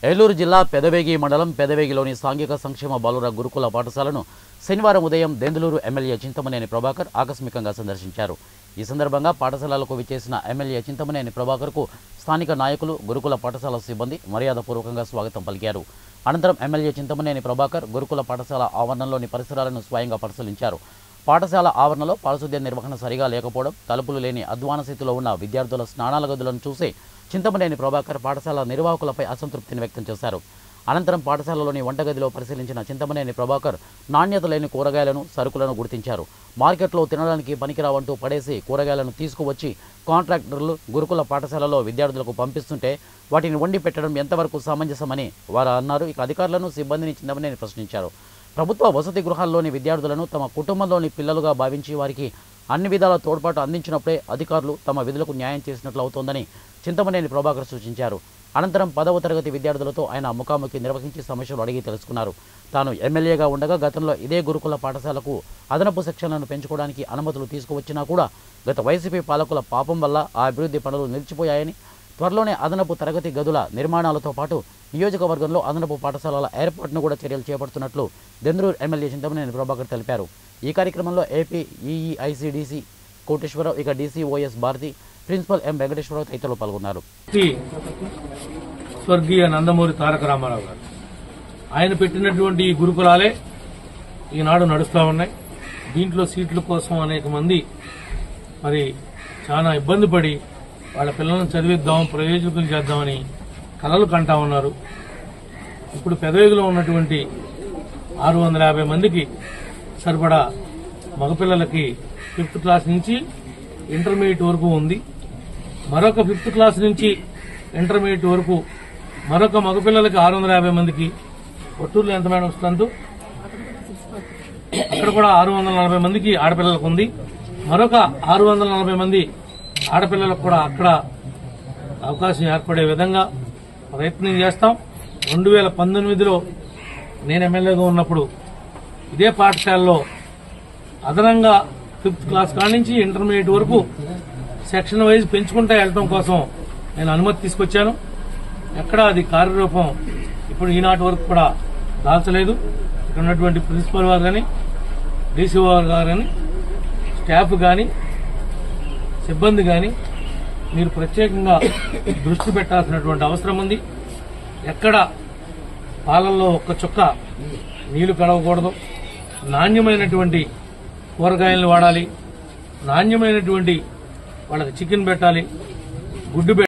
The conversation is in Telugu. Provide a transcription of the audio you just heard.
ఏలూరు జిల్లా పెదవేగి మండలం పెదవేగిలోని సాంఘిక సంక్షేమ బాలుర గురుకుల పాఠశాలను శనివారం ఉదయం దెందులూరు ఎమ్మెల్యే చింతమనేని ప్రభాకర్ ఆకస్మికంగా సందర్శించారు. ఈ సందర్భంగా పాఠశాలలకు విచ్చేసిన ఎమ్మెల్యే చింతమనేని ప్రభాకర్కు స్థానిక నాయకులు, గురుకుల పాఠశాల సిబ్బంది మర్యాదపూర్వకంగా స్వాగతం పలికారు. అనంతరం ఎమ్మెల్యే చింతమనేని ప్రభాకర్ గురుకుల పాఠశాల ఆవరణలోని పరిసరాలను స్వయంగా పరిశీలించారు. పాఠశాల ఆవరణలో పారిశుద్ధ్య నిర్వహణ సరిగా లేకపోవడం, తలుపులు లేని అధ్వాన స్థితిలో ఉన్న విద్యార్థుల స్నానాల గదులను చూసి చింతమనేని ప్రభాకర్ పాఠశాల నిర్వాహకులపై అసంతృప్తిని వ్యక్తం చేశారు. అనంతరం పాఠశాలలోని వంటగదిలో పరిశీలించిన చింతమనేని ప్రభాకర్ నాణ్యత లేని కూరగాయలను, సరుకులను గుర్తించారు. మార్కెట్లో తినడానికి పనికిరావంటూ పడేసి కూరగాయలను తీసుకువచ్చి కాంట్రాక్టర్లు గురుకుల పాఠశాలలో విద్యార్థులకు పంపిస్తుంటే వాటిని వండి పెట్టడం ఎంతవరకు సమంజసమని వారు అన్నారు. ఇక అధికారులను, సిబ్బందిని చింతమనేని ప్రశ్నించారు. ప్రభుత్వ వసతి గృహాల్లోని విద్యార్థులను తమ కుటుంబంలోని పిల్లలుగా భావించి వారికి అన్ని విధాల తోడ్పాటు అందించినప్పుడే అధికారులు తమ విధులకు న్యాయం చేసినట్లు అవుతోందని చింతమనేని ప్రభాకర్ సూచించారు. అనంతరం 10వ తరగతి విద్యార్థులతో ఆయన ముఖాముఖి నిర్వహించి సమస్యలు అడిగి తెలుసుకున్నారు. తాను ఎమ్మెల్యేగా ఉండగా గతంలో ఇదే గురుకుల పాఠశాలకు అదనపు సెక్షన్లను పెంచుకోవడానికి అనుమతులు తీసుకువచ్చినా కూడా గత వైసీపీ పాలకుల పాపం వల్ల ఆ అభివృద్ధి పనులు నిలిచిపోయాయని, త్వరలోనే అదనపు తరగతి గదుల నిర్మాణాలతో పాటు నియోజకవర్గంలో అదనపు పాఠశాలల ఏర్పాటును కూడా చర్యలు చేపడుతున్నట్లు దెందులూరు ఎమ్మెల్యే చింతమనేని ప్రభాకర్ తెలిపారు. ఈ కార్యక్రమంలో ఏపీ ఈఈఐసీడీసీ కోటేశ్వరరావు, ఇక DCOs Bharathi, principal M Venkateswararao తదితరులు పాల్గొన్నారు. స్వర్గీయ నందమూరి తారక రామారావు గారు ఆయన పెట్టినటువంటి ఈ గురుకులాలే ఈనాడు నడుస్తూ ఉన్నాయి. దీంట్లో సీట్ల కోసం అనేక మంది మరి చాలా ఇబ్బంది పడి వాళ్ళ పిల్లలను చదివిద్దాం, ప్రయోజకులు చేద్దామని కలలు కంటా ఉన్నారు. ఇప్పుడు పెదవేగిలో ఉన్నటువంటి 650 మందికి సరిపడా మగపిల్లలకి 5th క్లాస్ నుంచి ఇంటర్మీడియట్ వరకు ఉంది. మరొక 5th క్లాస్ నుంచి ఇంటర్మీడియట్ వరకు మరొక మగపిల్లలకి 650 మందికి. ఒట్టూరులో ఎంత మేడం వస్తుందో అక్కడ కూడా 640 మందికి ఆడపిల్లలకు ఉంది. మరొక 640 మంది ఆడపిల్లలకు కూడా అక్కడ అవకాశం ఏర్పడే విధంగా ప్రయత్నం చేస్తాం. 2019లో నేను ఎమ్మెల్యేగా ఉన్నప్పుడు ఇదే పాఠశాలలో అదనంగా 5th క్లాస్ కాడి నుంచి ఇంటర్మీడియట్ వరకు సెక్షన్ వైజ్ పెంచుకుంటూ వెళ్లడం కోసం నేను అనుమతి తీసుకొచ్చాను. ఎక్కడ అది కార్యరూపం ఇప్పుడు ఈనాటి వరకు కూడా దాల్చలేదు. ఇక్కడ ఉన్నటువంటి ప్రిన్సిపల్ వారు కానీ, డీసీఓ గారు కానీ, స్టాఫ్ కానీ, సిబ్బంది కానీ మీరు ప్రత్యేకంగా దృష్టి పెట్టాల్సినటువంటి అవసరం ఉంది. ఎక్కడ పాలల్లో ఒక్క చుక్క నీళ్లు కడవకూడదు. నాణ్యమైనటువంటి కూరగాయలను వాడాలి. నాణ్యమైనటువంటి వాళ్ళకి చికెన్ పెట్టాలి, గుడ్డు